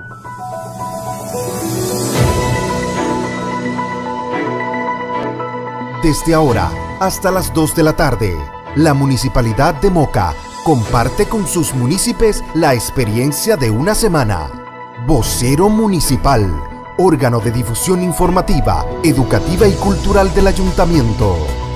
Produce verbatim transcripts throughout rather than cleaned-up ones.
Desde ahora hasta las dos de la tarde, la Municipalidad de Moca comparte con sus municipios la experiencia de una semana. Vocero Municipal, órgano de difusión informativa, educativa y cultural del Ayuntamiento.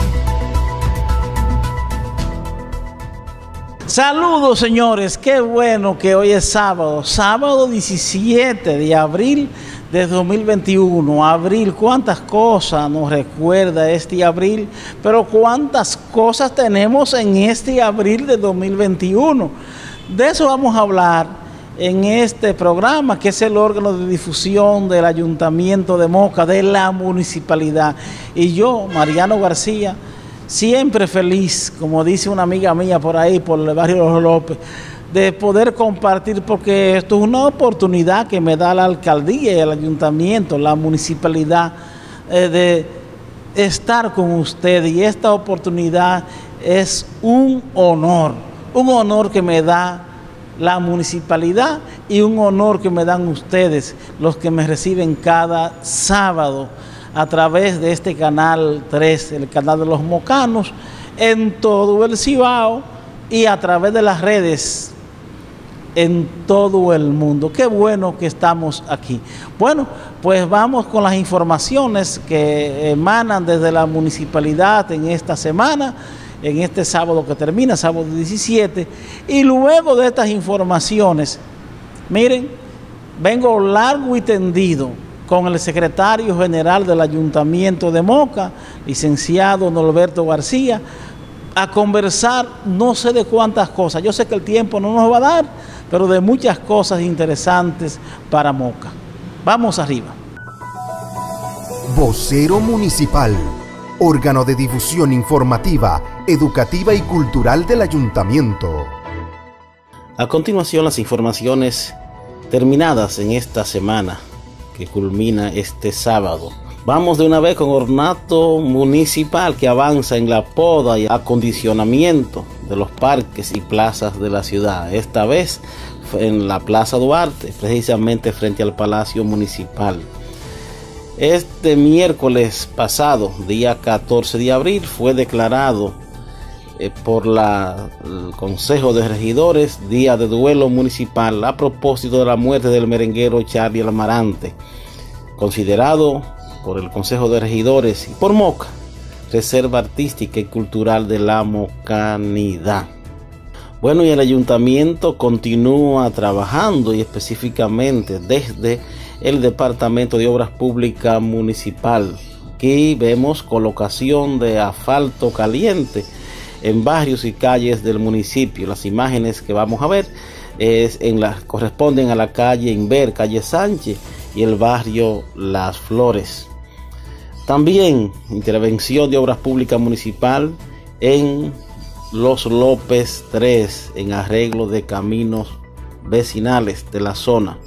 Saludos, señores, qué bueno que hoy es sábado, sábado diecisiete de abril de dos mil veintiuno. Abril, cuántas cosas nos recuerda este abril, pero cuántas cosas tenemos en este abril de dos mil veintiuno. De eso vamos a hablar en este programa, que es el órgano de difusión del Ayuntamiento de Moca, de la municipalidad. Y yo, Mariano García, siempre feliz, como dice una amiga mía por ahí, por el barrio Los López, de poder compartir, porque esto es una oportunidad que me da la alcaldía y el ayuntamiento, la municipalidad, eh, de estar con ustedes. Y esta oportunidad es un honor, un honor que me da la municipalidad y un honor que me dan ustedes, los que me reciben cada sábado a través de este canal tres, el canal de los mocanos, en todo el Cibao y a través de las redes en todo el mundo. Qué bueno que estamos aquí. Bueno, pues vamos con las informaciones que emanan desde la municipalidad en esta semana, en este sábado que termina, sábado diecisiete, y luego de estas informaciones, miren, vengo largo y tendido con el secretario general del Ayuntamiento de Moca, licenciado Norberto García, a conversar no sé de cuántas cosas. Yo sé que el tiempo no nos va a dar, pero de muchas cosas interesantes para Moca. Vamos arriba. Vocero Municipal, órgano de difusión informativa, educativa y cultural del Ayuntamiento. A continuación, las informaciones terminadas en esta semana, que culmina este sábado. Vamos de una vez con ornato municipal, que avanza en la poda y acondicionamiento de los parques y plazas de la ciudad. Esta vez en la Plaza Duarte, precisamente frente al Palacio Municipal. Este miércoles pasado, día catorce de abril, fue declarado eh, por la, el Consejo de Regidores día de duelo municipal a propósito de la muerte del merenguero Charlie Almarante, considerado por el Consejo de Regidores y por Moca Reserva Artística y Cultural de la Mocanidad. Bueno, y el ayuntamiento continúa trabajando, y específicamente desde el Departamento de Obras Públicas Municipal. Aquí vemos colocación de asfalto caliente en barrios y calles del municipio. Las imágenes que vamos a ver es en la, corresponden a la calle Inver, calle Sánchez, y el barrio Las Flores. También intervención de Obras Públicas Municipal en Los López tres, en arreglo de caminos vecinales de la zona.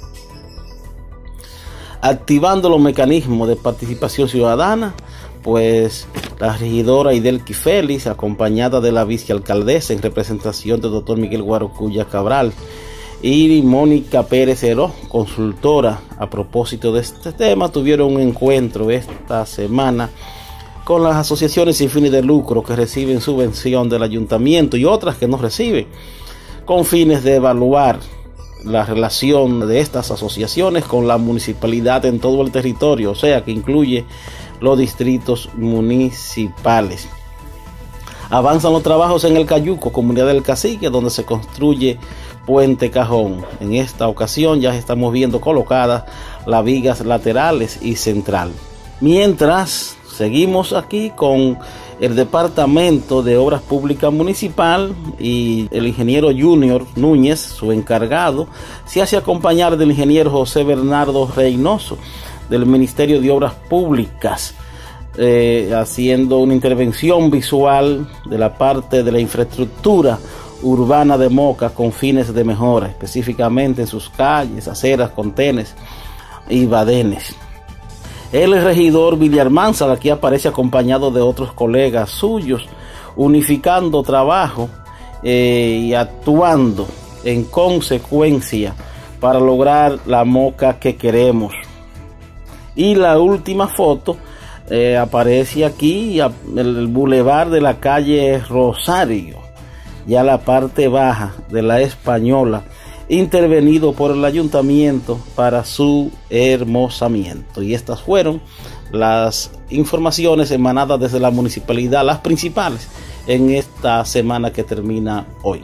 Activando los mecanismos de participación ciudadana, pues la regidora Idelki Félix, acompañada de la vicealcaldesa en representación del doctor Miguel Guarocuya Cabral, y Mónica Pérez Heró, consultora, a propósito de este tema, tuvieron un encuentro esta semana con las asociaciones sin fines de lucro que reciben subvención del ayuntamiento y otras que no reciben, con fines de evaluar la relación de estas asociaciones con la municipalidad en todo el territorio, o sea que incluye los distritos municipales. Avanzan los trabajos en el Cayuco, comunidad del Cacique, donde se construye Puente Cajón. En esta ocasión ya estamos viendo colocadas las vigas laterales y central. Mientras seguimos aquí con el Departamento de Obras Públicas Municipal, y el ingeniero Junior Núñez, su encargado, se hace acompañar del ingeniero José Bernardo Reynoso del Ministerio de Obras Públicas, eh, haciendo una intervención visual de la parte de la infraestructura urbana de Moca con fines de mejora, específicamente en sus calles, aceras, contenes y badenes. El regidor Villarmanza aquí aparece acompañado de otros colegas suyos, unificando trabajo eh, y actuando en consecuencia para lograr la Moca que queremos. Y la última foto eh, aparece aquí el, el bulevar de la calle Rosario, ya la parte baja de la Española, intervenido por el ayuntamiento para su hermosamiento. Y estas fueron las informaciones emanadas desde la municipalidad, las principales en esta semana que termina hoy.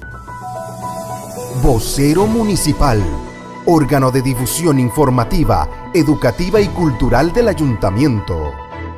Vocero Municipal, órgano de difusión informativa, educativa y cultural del ayuntamiento.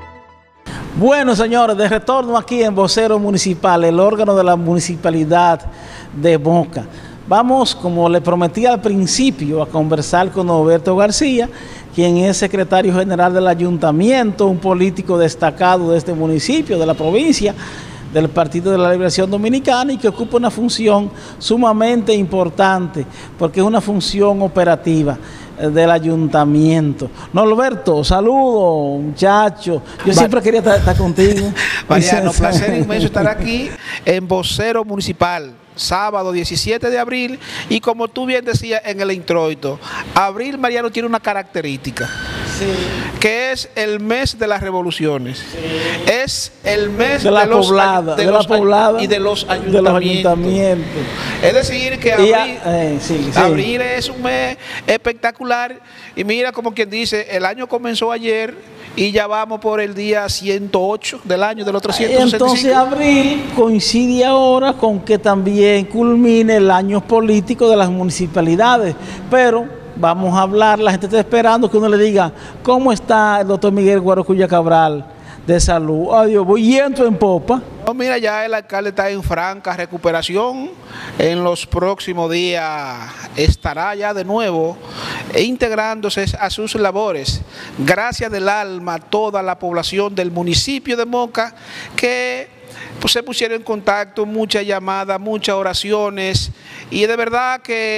Bueno, señores, de retorno aquí en Vocero Municipal, el órgano de la municipalidad de Moca. Vamos, como le prometí al principio, a conversar con Norberto García, quien es secretario general del ayuntamiento, un político destacado de este municipio, de la provincia, del Partido de la Liberación Dominicana, y que ocupa una función sumamente importante, porque es una función operativa del ayuntamiento. Norberto, saludos, muchachos. Yo siempre quería estar, estar contigo. Mariano, placer inmenso estar aquí en Vocero Municipal, sábado diecisiete de abril, y como tú bien decías en el introito, abril, Mariano, tiene una característica. Sí. Que es el mes de las revoluciones. Sí. Es el mes de la de los, poblada, de de los, la poblada y de los ayuntamientos. De los ayuntamientos. Es decir, que abril, a, eh, sí, sí. abril es un mes espectacular. Y mira, como quien dice, el año comenzó ayer y ya vamos por el día ciento ocho del año, del otro ciento sesenta y cinco. Entonces abril coincide ahora con que también culmine el año político de las municipalidades, pero vamos a hablar, la gente está esperando que uno le diga cómo está el doctor Miguel Guarocuya Cabral de salud. Adiós, voy yendo en popa. No, mira, ya el alcalde está en franca recuperación. En los próximos días estará ya de nuevo integrándose a sus labores. Gracias del alma a toda la población del municipio de Moca que pues se pusieron en contacto, muchas llamadas, muchas oraciones, y de verdad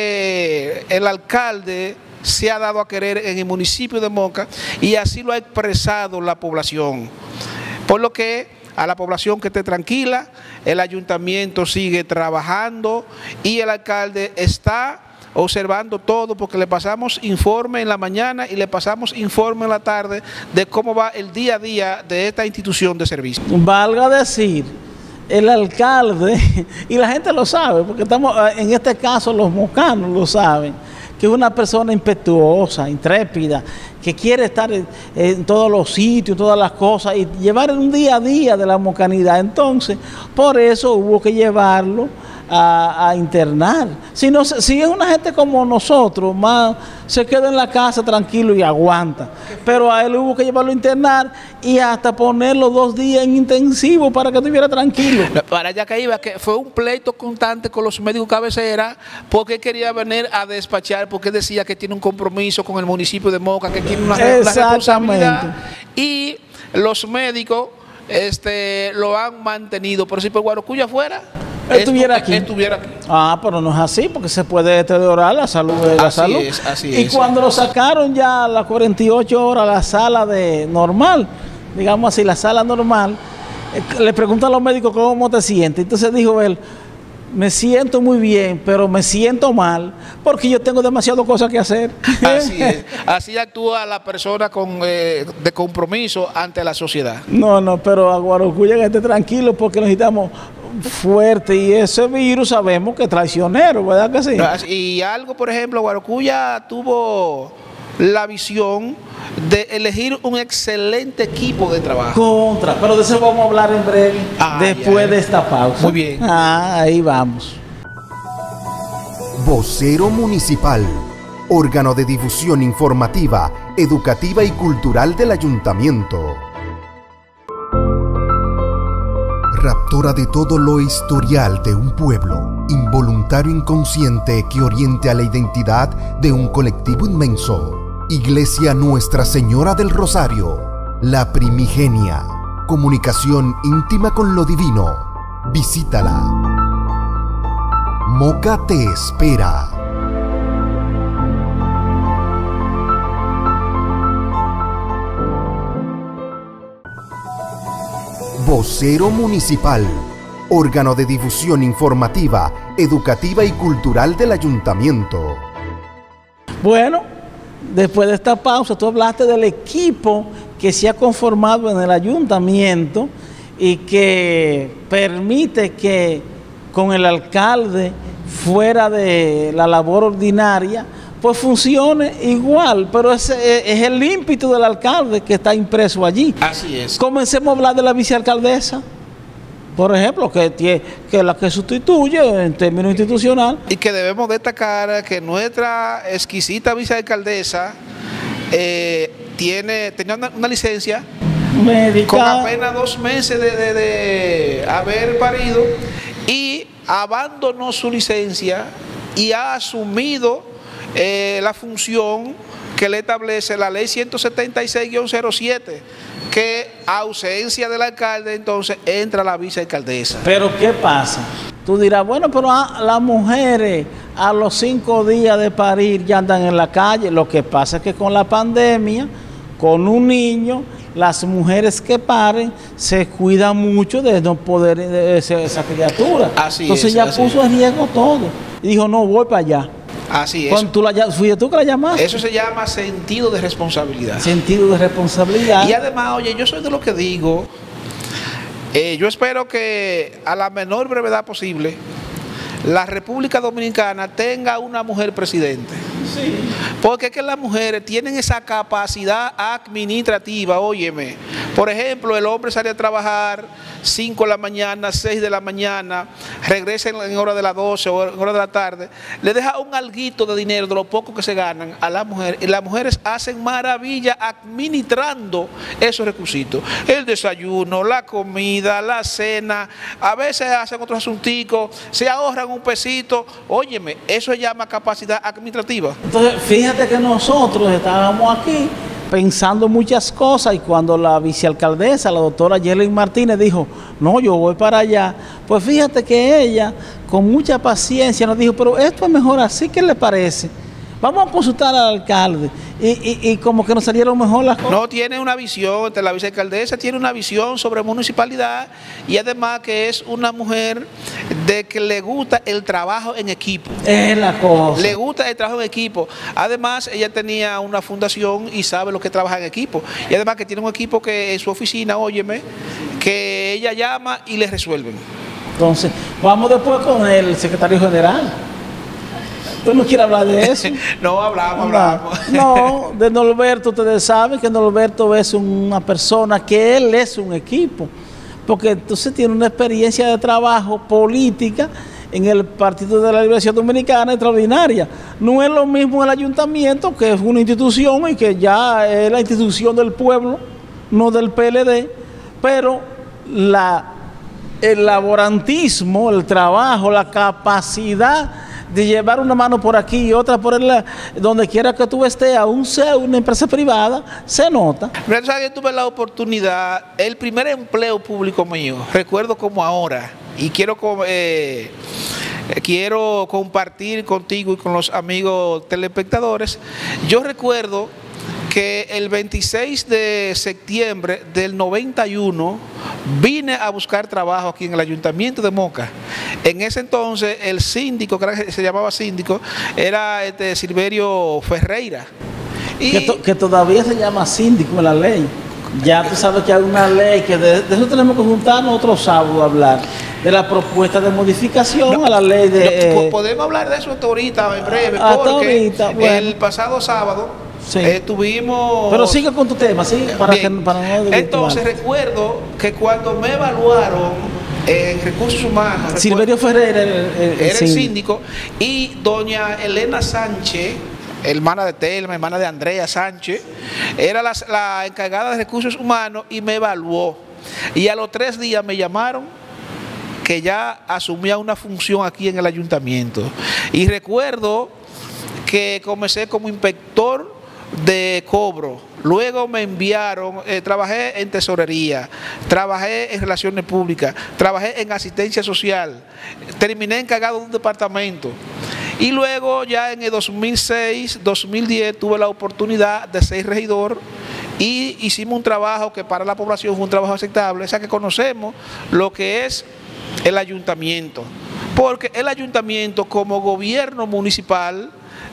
que el alcalde se ha dado a querer en el municipio de Moca y así lo ha expresado la población. Por lo que a la población que esté tranquila, el ayuntamiento sigue trabajando y el alcalde está observando todo, porque le pasamos informe en la mañana y le pasamos informe en la tarde de cómo va el día a día de esta institución de servicio. Valga decir, el alcalde, y la gente lo sabe, porque estamos, en este caso los mocanos lo saben, que es una persona impetuosa, intrépida, que quiere estar en, en todos los sitios, todas las cosas, y llevar un día a día de la mocanidad. Entonces, por eso hubo que llevarlo A, a internar. Si, no, si es una gente como nosotros, más se queda en la casa tranquilo y aguanta. Pero a él hubo que llevarlo a internar y hasta ponerlo dos días en intensivo para que estuviera tranquilo. Para allá que iba, que fue un pleito constante con los médicos cabecera, porque quería venir a despachar, porque decía que tiene un compromiso con el municipio de Moca, que tiene una, una responsabilidad. Y los médicos este, lo han mantenido. Pero si por Guarocuya fuera, estuviera aquí. estuviera aquí. Ah, pero no es así, porque se puede deteriorar la salud de la así salud. Es, así y es. cuando lo sacaron ya a las cuarenta y ocho horas a la sala de normal, digamos así, la sala normal, eh, le preguntan a los médicos cómo te sientes. Entonces dijo él, me siento muy bien, pero me siento mal porque yo tengo demasiadas cosas que hacer. Así es. Así actúa la persona con, eh, de compromiso ante la sociedad. No, no, pero a Guarocuya que esté tranquilo porque necesitamos fuerte, y ese virus sabemos que es traicionero, ¿verdad que sí? Y algo, por ejemplo, Guarocuya tuvo la visión de elegir un excelente equipo de trabajo. Contra, pero de eso vamos a hablar en breve, ah, después ya, de esta pausa. Muy bien. Ah, ahí vamos. Vocero Municipal, órgano de difusión informativa, educativa y cultural del ayuntamiento. Raptora de todo lo historial de un pueblo, involuntario inconsciente que oriente a la identidad de un colectivo inmenso. Iglesia Nuestra Señora del Rosario, la primigenia. Comunicación íntima con lo divino. Visítala. Moca te espera. Vocero Municipal, órgano de difusión informativa, educativa y cultural del ayuntamiento. Bueno, después de esta pausa, tú hablaste del equipo que se ha conformado en el ayuntamiento y que permite que con el alcalde fuera de la labor ordinaria, pues funcione igual, pero es, es el ímpetu del alcalde que está impreso allí. Así es. Comencemos a hablar de la vicealcaldesa, por ejemplo, que, tiene, que es la que sustituye en términos institucionales. Y que debemos destacar que nuestra exquisita vicealcaldesa eh, tiene, tenía una, una licencia Médica. Con apenas dos meses de, de, de haber parido y abandonó su licencia y ha asumido eh, la función que le establece la ley ciento setenta y seis guión cero siete, que a ausencia del alcalde entonces entra la vicealcaldesa. Pero ¿qué pasa? Tú dirás, bueno, pero a, las mujeres a los cinco días de parir ya andan en la calle. Lo que pasa es que con la pandemia, con un niño, las mujeres que paren se cuidan mucho de no poder de esa, esa criatura. Así Entonces es, ya así puso es. en riesgo todo. Y dijo, no, voy para allá. Así es. Cuando tú la, fuiste tú que la llamaste. Eso se llama sentido de responsabilidad. Sentido de responsabilidad. Y además, oye, yo soy de lo que digo, eh, yo espero que a la menor brevedad posible la República Dominicana tenga una mujer presidente. Sí. Porque es que las mujeres tienen esa capacidad administrativa, óyeme. Por ejemplo, el hombre sale a trabajar cinco de la mañana, seis de la mañana, regresa en, en hora de las doce o en hora de la tarde, le deja un alguito de dinero de lo poco que se ganan a las mujeres, y las mujeres hacen maravilla administrando esos recursos. El desayuno, la comida, la cena, a veces hacen otros asunticos, se ahorran un pesito, óyeme, eso se llama capacidad administrativa. Entonces, fíjate que nosotros estábamos aquí pensando muchas cosas y cuando la vicealcaldesa, la doctora Yelin Martínez, dijo, no, yo voy para allá, pues fíjate que ella, con mucha paciencia, nos dijo, pero esto es mejor así, ¿qué le parece? Vamos a consultar al alcalde. Y, y, y como que nos salieron mejor las cosas. No, tiene una visión, la vicealcaldesa tiene una visión sobre municipalidad y además que es una mujer de que le gusta el trabajo en equipo. Es la cosa. Le gusta el trabajo en equipo. Además, ella tenía una fundación y sabe lo que trabaja en equipo. Y además que tiene un equipo que en su oficina, óyeme, que ella llama y le resuelven. Entonces, vamos después con el secretario general. ¿Tú no quieres hablar de eso? No, hablamos, hablamos. No, de Norberto, ustedes saben que Norberto es una persona, que él es un equipo, porque entonces tiene una experiencia de trabajo política en el Partido de la Liberación Dominicana extraordinaria. No es lo mismo el ayuntamiento, que es una institución y que ya es la institución del pueblo, no del P L D, pero la, el laborantismo, el trabajo, la capacidad de llevar una mano por aquí y otra por el, donde quiera que tú estés, aún sea una empresa privada, se nota. Mira, tú sabes que tuve la oportunidad, el primer empleo público mío, recuerdo como ahora, y quiero, eh, quiero compartir contigo y con los amigos telespectadores. Yo recuerdo que el veintiséis de septiembre del noventa y uno vine a buscar trabajo aquí en el Ayuntamiento de Moca. En ese entonces el síndico, que se llamaba síndico, era este Silverio Ferreira. Y que, to, que todavía se llama síndico en la ley. Ya tú sabes que hay una ley que de, de eso tenemos que juntarnos otro sábado a hablar, de la propuesta de modificación no, a la ley de... No, eh, podemos hablar de eso hasta ahorita, en breve, hasta porque ahorita, bueno. El pasado sábado sí. eh, tuvimos... Pero sigue con tu tema, ¿sí? Para que, para no Entonces recuerdo que cuando me evaluaron en recursos humanos... Silverio Ferreira era el, el, era el síndico. síndico, y doña Elena Sánchez, hermana de Telma, hermana de Andrea Sánchez, era la, la encargada de recursos humanos y me evaluó. Y a los tres días me llamaron que ya asumía una función aquí en el ayuntamiento. Y recuerdo que comencé como inspector de cobro, luego me enviaron, eh, trabajé en tesorería, trabajé en relaciones públicas, trabajé en asistencia social, terminé encargado de un departamento. Y luego ya en el dos mil seis, dos mil diez tuve la oportunidad de ser regidor y hicimos un trabajo que para la población fue un trabajo aceptable, o sea que conocemos lo que es el ayuntamiento, porque el ayuntamiento como gobierno municipal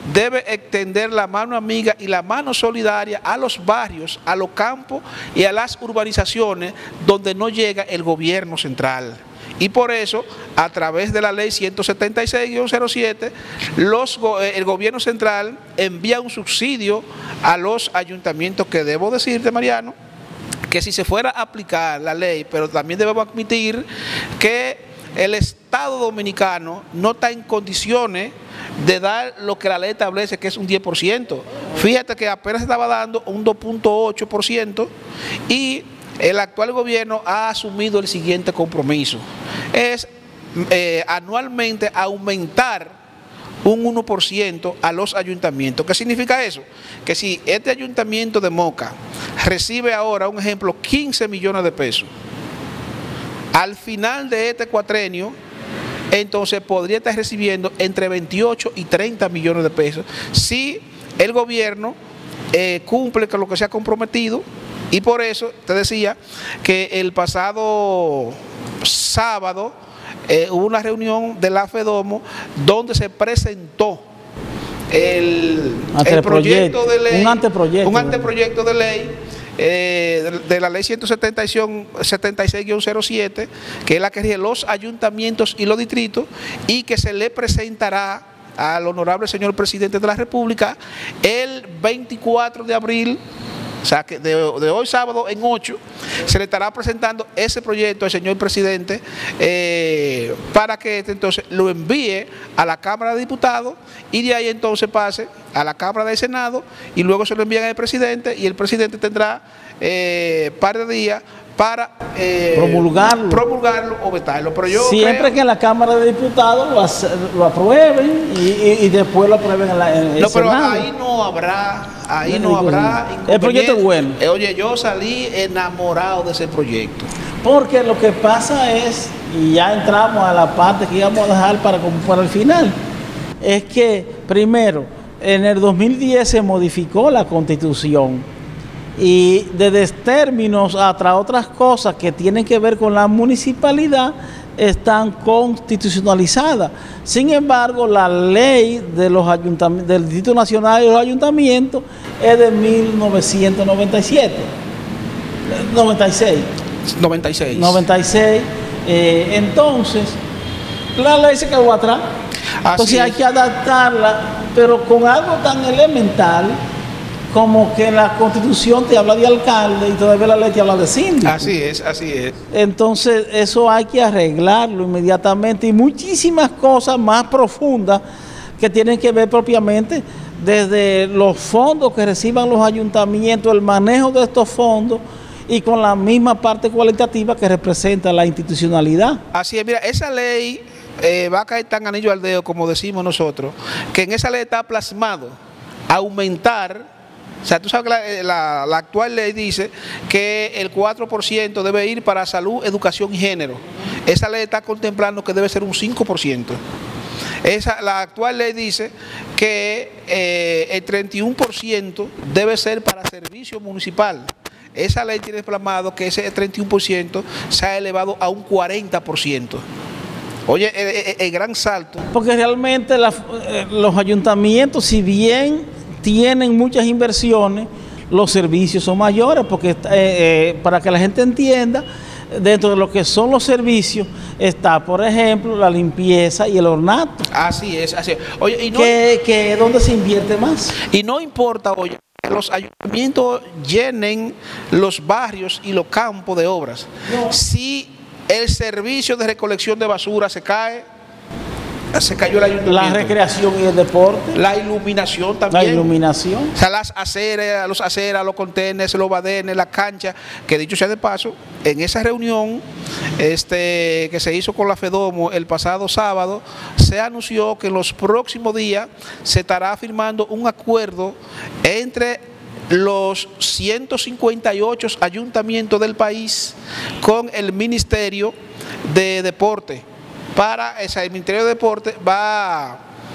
debe extender la mano amiga y la mano solidaria a los barrios, a los campos y a las urbanizaciones donde no llega el gobierno central. Y por eso, a través de la ley ciento setenta y seis guión cero siete, los, el gobierno central envía un subsidio a los ayuntamientos, que debo decirte, Mariano, que si se fuera a aplicar la ley, pero también debemos admitir que el Estado dominicano no está en condiciones de dar lo que la ley establece, que es un diez por ciento. Fíjate que apenas estaba dando un dos punto ocho por ciento y el actual gobierno ha asumido el siguiente compromiso. Es eh, anualmente aumentar un uno por ciento a los ayuntamientos. ¿Qué significa eso? Que si este ayuntamiento de Moca recibe ahora, un ejemplo, quince millones de pesos, al final de este cuatrenio, entonces podría estar recibiendo entre veintiocho y treinta millones de pesos si el gobierno eh, cumple con lo que se ha comprometido. Y por eso te decía que el pasado sábado eh, hubo una reunión de la FEDOMO donde se presentó el, el proyecto de ley, un anteproyecto, un anteproyecto de ley eh, de, de la ley ciento setenta y seis guión cero siete, que es la que rige los ayuntamientos y los distritos, y que se le presentará al honorable señor presidente de la República el veinticuatro de abril. O sea, que de, de hoy sábado en ocho se le estará presentando ese proyecto al señor presidente eh, para que este, entonces lo envíe a la Cámara de Diputados y de ahí entonces pase a la Cámara del Senado y luego se lo envían al presidente y el presidente tendrá eh, par de días para eh, promulgarlo. promulgarlo o vetarlo. Pero yo siempre creo, que en la Cámara de Diputados lo, hace, lo aprueben y, y, y después lo aprueben en, la, en el no, pero Senado. ahí no habrá, ahí no habrá. El proyecto es bueno. Eh, oye, yo salí enamorado de ese proyecto. Porque lo que pasa es, y ya entramos a la parte que íbamos a dejar para, para el final, es que primero, en el dos mil diez se modificó la Constitución. Y desde términos hasta otras cosas que tienen que ver con la municipalidad están constitucionalizadas. Sin embargo, la ley de los ayuntamientos, del Distrito Nacional y los ayuntamientos es de mil novecientos noventa y siete, noventa y seis. noventa y seis. noventa y seis. Eh, entonces, la ley se quedó atrás. Así entonces es. hay que adaptarla, pero con algo tan elemental como que la Constitución te habla de alcalde y todavía la ley te habla de síndico. Así es, así es. Entonces eso hay que arreglarlo inmediatamente y muchísimas cosas más profundas que tienen que ver propiamente desde los fondos que reciban los ayuntamientos, el manejo de estos fondos y con la misma parte cualitativa que representa la institucionalidad. Así es, mira, esa ley eh, va a caer tan anillo al dedo, como decimos nosotros, que en esa ley está plasmado aumentar. O sea, tú sabes que la, la, la actual ley dice que el cuatro por ciento debe ir para salud, educación y género. Esa ley está contemplando que debe ser un cinco por ciento. Esa, la actual ley dice que eh, el treinta y uno por ciento debe ser para servicio municipal. Esa ley tiene plasmado que ese treinta y uno por ciento se ha elevado a un cuarenta por ciento. Oye, el, el, el gran salto. Porque realmente la, eh, los ayuntamientos, si bien tienen muchas inversiones, los servicios son mayores, porque eh, eh, para que la gente entienda, dentro de lo que son los servicios está, por ejemplo, la limpieza y el ornato. Así es, así es. Oye, y no, que, que es donde se invierte más. Y no importa, oye, que los ayuntamientos llenen los barrios y los campos de obras. No. Si el servicio de recolección de basura se cae, se cayó el ayuntamiento. La recreación y el deporte. La iluminación también. La iluminación. O sea, las aceras, los aceras, los contenedores, los badenes, la cancha, que dicho sea de paso, en esa reunión este, que se hizo con la FEDOMO el pasado sábado, se anunció que en los próximos días se estará firmando un acuerdo entre los ciento cincuenta y ocho ayuntamientos del país con el Ministerio de Deporte. Para o sea, el Ministerio de Deporte va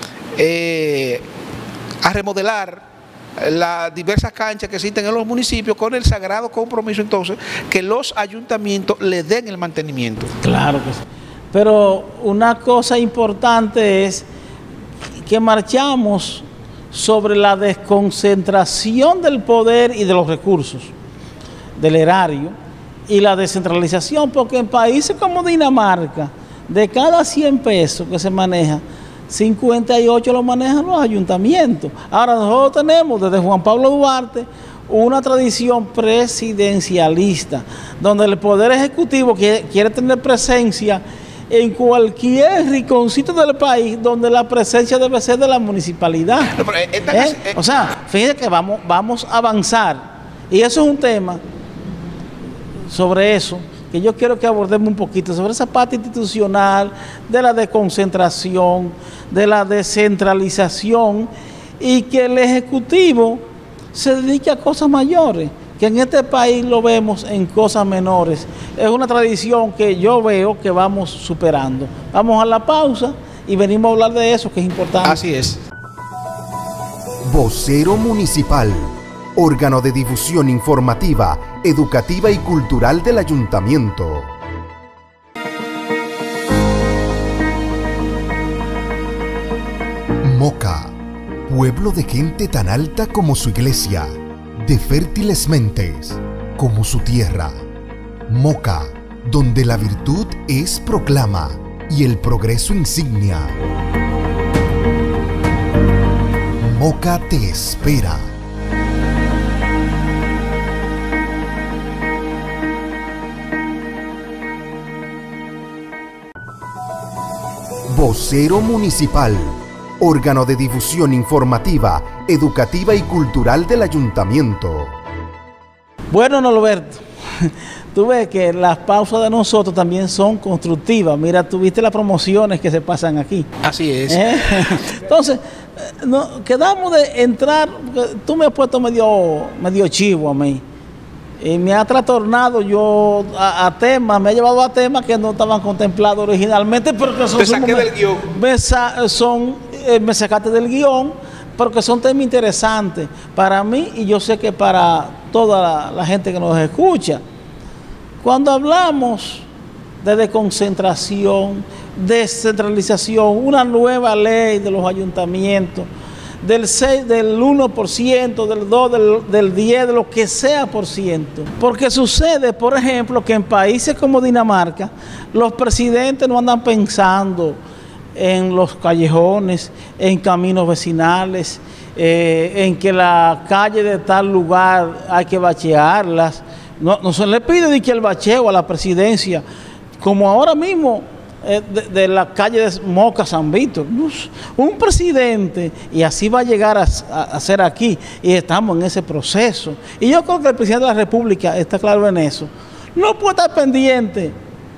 eh, a remodelar las diversas canchas que existen en los municipios con el sagrado compromiso entonces que los ayuntamientos le den el mantenimiento. Claro que sí. Pero una cosa importante es que marchamos sobre la desconcentración del poder y de los recursos, del erario, y la descentralización, porque en países como Dinamarca, de cada cien pesos que se maneja, cincuenta y ocho lo manejan los ayuntamientos. Ahora nosotros tenemos desde Juan Pablo Duarte una tradición presidencialista, donde el Poder Ejecutivo quiere, quiere tener presencia en cualquier rinconcito del país, donde la presencia debe ser de la municipalidad. No, pero esta, ¿Eh? eh, o sea, fíjense que vamos, vamos a avanzar, y eso es un tema sobre eso, que yo quiero que abordemos un poquito, sobre esa parte institucional de la desconcentración, de la descentralización, y que el Ejecutivo se dedique a cosas mayores, que en este país lo vemos en cosas menores. Es una tradición que yo veo que vamos superando. Vamos a la pausa y venimos a hablar de eso, que es importante. Así es. Vocero Municipal, órgano de difusión informativa, educativa y cultural del Ayuntamiento. Moca, pueblo de gente tan alta como su iglesia, de fértiles mentes como su tierra. Moca, donde la virtud es proclama y el progreso insignia. Moca te espera. Vocero Municipal, órgano de difusión informativa, educativa y cultural del Ayuntamiento. Bueno, Norberto, tú ves que las pausas de nosotros también son constructivas. Mira, tú viste las promociones que se pasan aquí. Así es. ¿Eh? Entonces, no, quedamos de entrar, tú me has puesto medio, medio chivo a mí. Y me ha trastornado yo a, a temas, me ha llevado a temas que no estaban contemplados originalmente, pero que son... Te saqué del guión. Me, sa, son, eh, me sacaste del guión, porque son temas interesantes para mí y yo sé que para toda la, la gente que nos escucha. Cuando hablamos de desconcentración, descentralización, una nueva ley de los ayuntamientos, del seis, del uno por ciento, del dos, del, del diez, de lo que sea por ciento. Porque sucede, por ejemplo, que en países como Dinamarca, los presidentes no andan pensando en los callejones, en caminos vecinales, eh, en que la calle de tal lugar hay que bachearlas. No, no se le pide ni que el bacheo a la presidencia, como ahora mismo, De, de la calle de Moca, San Víctor. Un presidente, y así va a llegar a, a, a ser aquí, y estamos en ese proceso. Y yo creo que el presidente de la República está claro en eso. No puede estar pendiente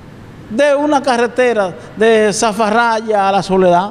de una carretera de Zafarraya a La Soledad.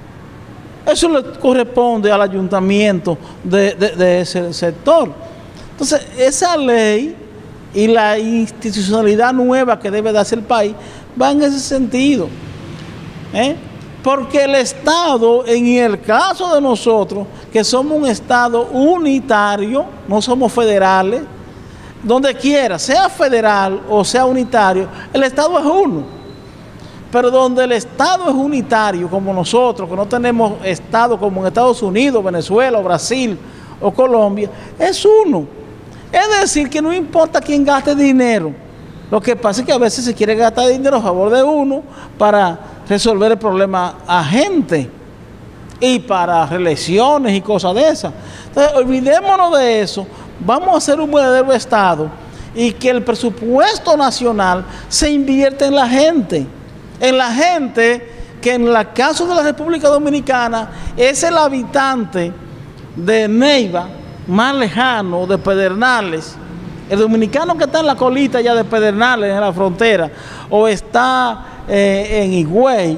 Eso le corresponde al ayuntamiento de, de, de ese sector. Entonces, esa ley y la institucionalidad nueva que debe darse el país va en ese sentido, ¿eh? Porque el Estado, en el caso de nosotros, que somos un Estado unitario, no somos federales, donde quiera, sea federal o sea unitario, el Estado es uno. Pero donde el Estado es unitario, como nosotros, que no tenemos Estado como en Estados Unidos, Venezuela, o Brasil o Colombia, es uno. Es decir, que no importa quién gaste dinero. Lo que pasa es que a veces se quiere gastar dinero a favor de uno para resolver el problema a gente y para reelecciones y cosas de esas. Entonces, olvidémonos de eso. Vamos a hacer un verdadero Estado y que el presupuesto nacional se invierta en la gente. En la gente que en el caso de la República Dominicana es el habitante de Neiva más lejano, de Pedernales. El dominicano que está en la colita ya de Pedernales, en la frontera, o está eh, en Higüey,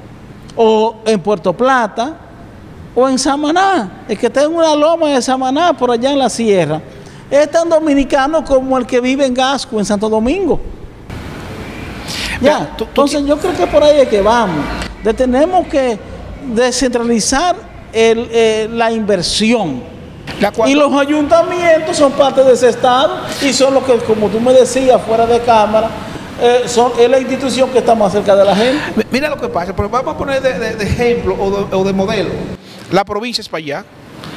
o en Puerto Plata, o en Samaná, el que está en una loma de Samaná, por allá en la sierra, es tan dominicano como el que vive en Gasco, en Santo Domingo. Ya, ya tú, tú, entonces yo creo que por ahí es que vamos. De tenemos que descentralizar el, eh, la inversión. Y los ayuntamientos son parte de ese Estado y son los que, como tú me decías, fuera de cámara, eh, son, es la institución que está más cerca de la gente. Mira lo que pasa, pero vamos a poner de, de, de ejemplo o de, o de modelo. La provincia es para allá.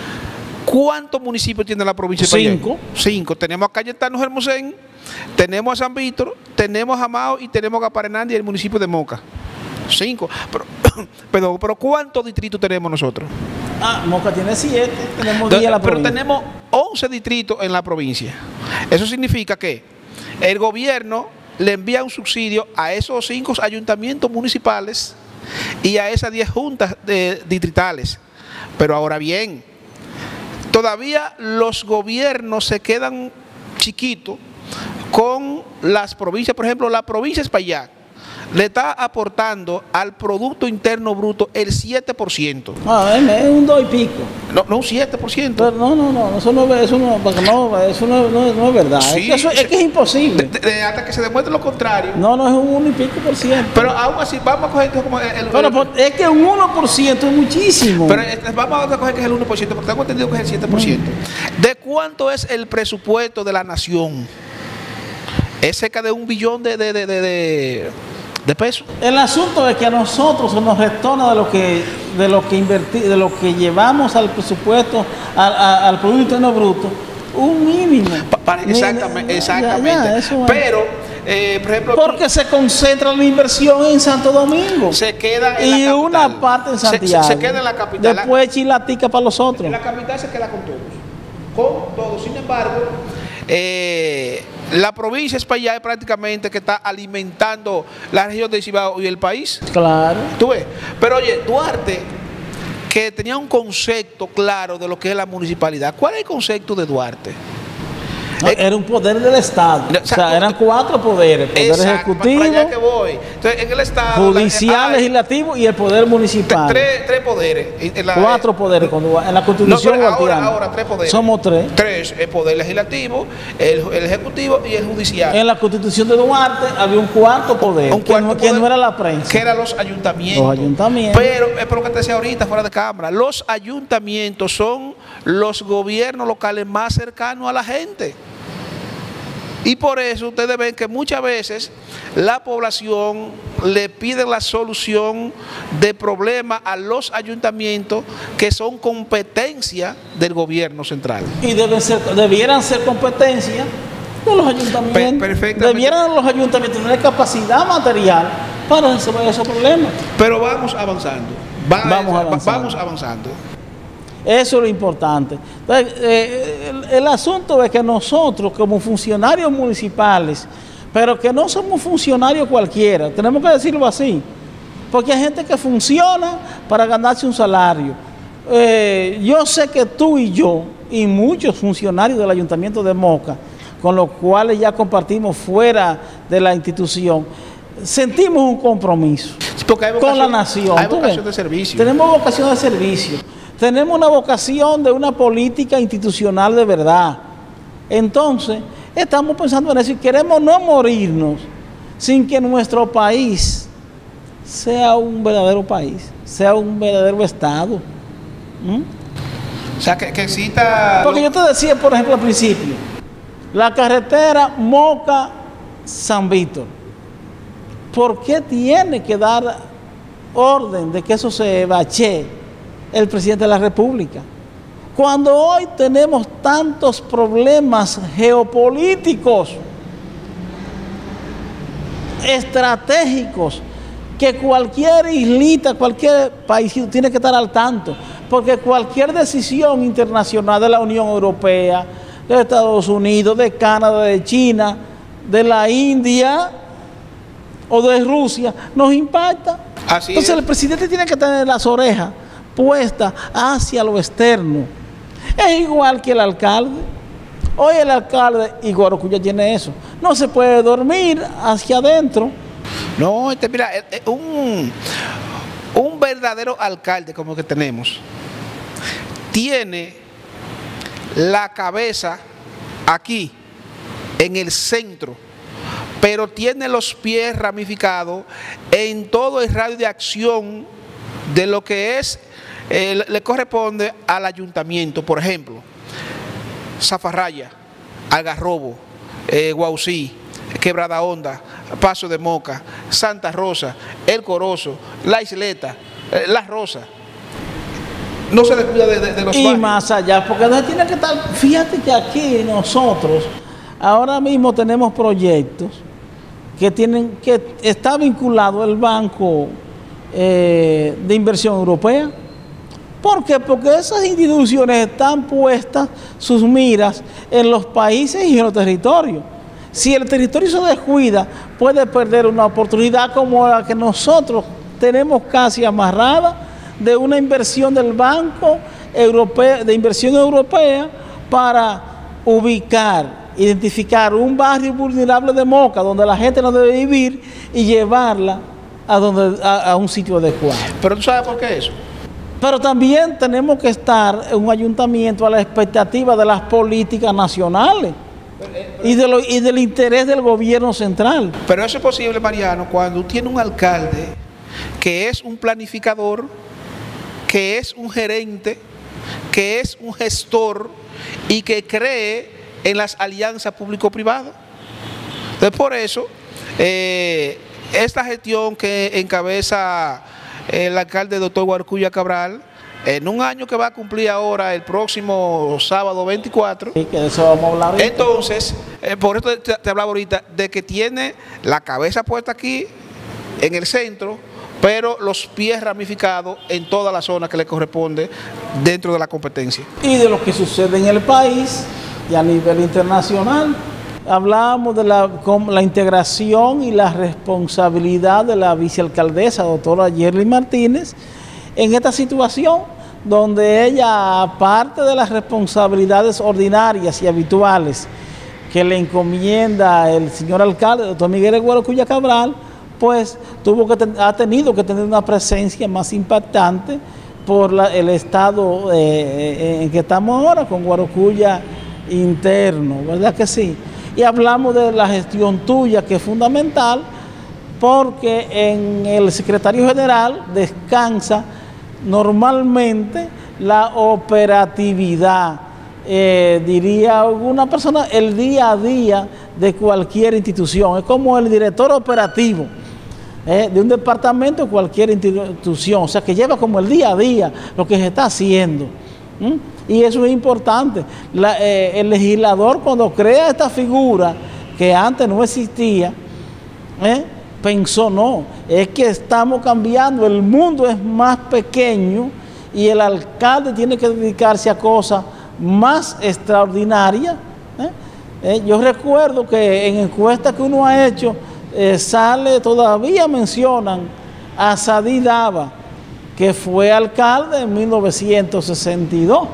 ¿Cuántos municipios tiene la provincia de Payá? Cinco. Cinco. Tenemos a Cayetano Hermosén, tenemos a San Víctor, tenemos a Mao y tenemos a Parenandi y el municipio de Moca. Cinco. Pero, pero, pero ¿cuántos distritos tenemos nosotros? Ah, Moca tiene siete, tenemos diez en la Pero provincia. tenemos once distritos en la provincia. Eso significa que el gobierno le envía un subsidio a esos cinco ayuntamientos municipales y a esas diez juntas de, distritales. Pero ahora bien, todavía los gobiernos se quedan chiquitos con las provincias. Por ejemplo, la provincia de Espaillat le está aportando al Producto Interno Bruto el siete por ciento. Ah, es un dos y pico. No, no un siete por ciento. Pero no, no, no, eso no, eso no, no, eso no, no, no es verdad. Sí, es, que eso, sí. es que es imposible. De, de, hasta que se demuestre lo contrario. No, no es un uno y pico por ciento. Pero aún así, vamos a coger esto como el, el, Pero por- es que un uno por ciento es muchísimo. pero este, vamos a coger que es el uno por ciento, porque tengo entendido que es el siete por ciento. ¿De cuánto es el presupuesto de la nación? Es cerca de un billón de, de, de, de, de, de pesos. El asunto es que a nosotros se nos retorna de lo que de lo que inverti, de lo que llevamos al presupuesto, al, a- al Producto Interno Bruto, un mínimo. Pa- para- exactamente, Ya, exactamente. ya, ya, eso es. Pero, eh, por ejemplo, Porque se concentra la inversión en Santo Domingo se queda en y la capital. una parte en Se- se- Santiago. Se, queda en la capital. Después chilatica para los otros. En la capital se queda con todos. Con todos. Sin embargo, eh, la provincia de Espaillat es prácticamente que está alimentando la región de Cibao y el país. Claro. ¿Tú ves? Pero oye, Duarte, que tenía un concepto claro de lo que es la municipalidad. ¿Cuál es el concepto de Duarte? No, Eh, era un poder del Estado. No, O sea, eran cuatro poderes: poder Exacto, ejecutivo, para allá que voy. Entonces, en el Estado... judicial, la- hay legislativo y el poder municipal. Tres, tres poderes. En la- Cuatro poderes. Cuando, en la Constitución No, pero ahora, guardiana. ahora tres poderes. Somos tres. Tres, el poder legislativo, el, el ejecutivo y el judicial. En la Constitución de Duarte había un cuarto poder, Un que, cuarto no, que poder, no era la prensa. que eran los ayuntamientos. Los ayuntamientos. Pero es por lo que te decía ahorita, fuera de cámara, los ayuntamientos son los gobiernos locales más cercanos a la gente. Y por eso ustedes ven que muchas veces la población le pide la solución de problemas a los ayuntamientos que son competencia del gobierno central. Y deben ser, debieran ser competencia de los ayuntamientos. Per- perfectamente. Debieran los ayuntamientos tener capacidad material para resolver esos problemas. Pero vamos avanzando. Va- Vamos va- avanzando. Vamos avanzando. Eso es lo importante. Entonces, eh, el, el asunto es que nosotros, como funcionarios municipales, pero que no somos funcionarios cualquiera, tenemos que decirlo así, porque hay gente que funciona para ganarse un salario. Eh, yo sé que tú y yo, y muchos funcionarios del Ayuntamiento de Moca, con los cuales ya compartimos fuera de la institución, sentimos un compromiso Porque hay con vocación- la nación. Hay ¿Tú vocación ves? de servicio. Tenemos vocación de servicio. Tenemos una vocación de una política institucional de verdad. Entonces, estamos pensando en eso y queremos no morirnos sin que nuestro país sea un verdadero país, sea un verdadero Estado. ¿Mm? O sea, que, que exista... Porque yo te decía, por ejemplo, al principio, la carretera Moca-San Víctor, ¿por qué tiene que dar orden de que eso se bache el presidente de la República? Cuando hoy tenemos tantos problemas geopolíticos, estratégicos, que cualquier islita, cualquier país tiene que estar al tanto, porque cualquier decisión internacional de la Unión Europea, de Estados Unidos, de Canadá, de China, de la India o de Rusia, nos impacta. Así Entonces es. el presidente tiene que tener las orejas puestas hacia lo externo. Es igual que el alcalde. Hoy el alcalde, y Guarocuya tiene eso, no se puede dormir hacia adentro. No, este, mira, eh, eh, un, un verdadero alcalde como el que tenemos tiene la cabeza aquí, en el centro, pero tiene los pies ramificados en todo el radio de acción de lo que es, eh, le corresponde al ayuntamiento. Por ejemplo, Zafarraya, Algarrobo, eh, Guaucí, Quebrada Honda, Paso de Moca, Santa Rosa, El Corozo, La Isleta, eh, La Rosa. no se descuida de, de, de los y barrios. más allá, porque no tiene que estar, fíjate que aquí nosotros ahora mismo tenemos proyectos que tienen, que está vinculado el Banco eh, de Inversión Europea. ¿Por qué? Porque esas instituciones están puestas sus miras en los países y en los territorios. Si el territorio se descuida, puede perder una oportunidad como la que nosotros tenemos casi amarrada de una inversión del Banco Europeo, de Inversión Europea, para ubicar, identificar un barrio vulnerable de Moca donde la gente no debe vivir y llevarla a, donde, a, a un sitio adecuado. Pero ¿tú sabes por qué eso? Pero también tenemos que estar en un ayuntamiento a la expectativa de las políticas nacionales y, de lo, y del interés del gobierno central. Pero eso es posible, Mariano, cuando tiene un alcalde que es un planificador, que es un gerente, que es un gestor y que cree en las alianzas público-privadas. Entonces, por eso, eh, esta gestión que encabeza el alcalde doctor Guarocuya Cabral, en un año que va a cumplir ahora el próximo sábado veinticuatro, Sí, que de eso vamos a hablar ahorita. Entonces, eh, por eso te, te hablaba ahorita de que tiene la cabeza puesta aquí, en el centro, pero los pies ramificados en toda la zona que le corresponde dentro de la competencia. Y de lo que sucede en el país y a nivel internacional. Hablamos de la, con la integración y la responsabilidad de la vicealcaldesa, doctora Yerly Martínez, en esta situación donde ella, aparte de las responsabilidades ordinarias y habituales que le encomienda el señor alcalde, doctor Miguel Guarocuya Cabral, pues tuvo que ten, ha tenido que tener una presencia más impactante por la, el estado eh, en que estamos ahora, con Guarocuya interno, ¿verdad que sí? Y hablamos de la gestión tuya, que es fundamental, porque en el secretario general descansa normalmente la operatividad, eh, diría alguna persona, el día a día de cualquier institución. Es como el director operativo eh, de un departamento de cualquier institución, o sea, que lleva como el día a día lo que se está haciendo. ¿Mm? Y eso es importante. La, eh, el legislador, cuando crea esta figura que antes no existía, ¿eh? pensó, no, es que estamos cambiando, el mundo es más pequeño y el alcalde tiene que dedicarse a cosas más extraordinarias. ¿eh? Eh, yo recuerdo que en encuestas que uno ha hecho, eh, sale, todavía mencionan a Sadí Dava, que fue alcalde en mil novecientos sesenta y dos.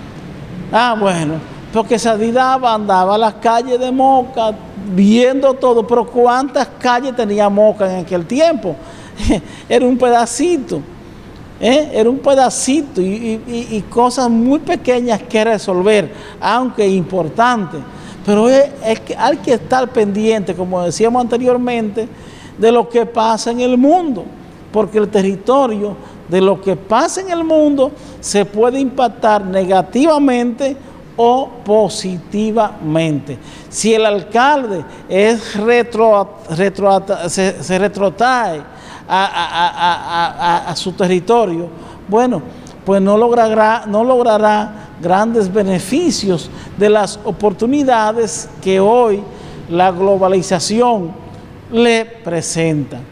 Ah, bueno, porque Sadí Dava andaba a las calles de Moca viendo todo, pero ¿cuántas calles tenía Moca en aquel tiempo? Era un pedacito, ¿eh? era un pedacito y, y, y cosas muy pequeñas que resolver, aunque importantes. Pero es, es que hay que estar pendiente, como decíamos anteriormente, de lo que pasa en el mundo, porque el territorio de lo que pasa en el mundo se puede impactar negativamente o positivamente. Si el alcalde es retro, retro, se, se retrotrae a, a, a, a, a su territorio, bueno, pues no logrará, no logrará grandes beneficios de las oportunidades que hoy la globalización le presenta.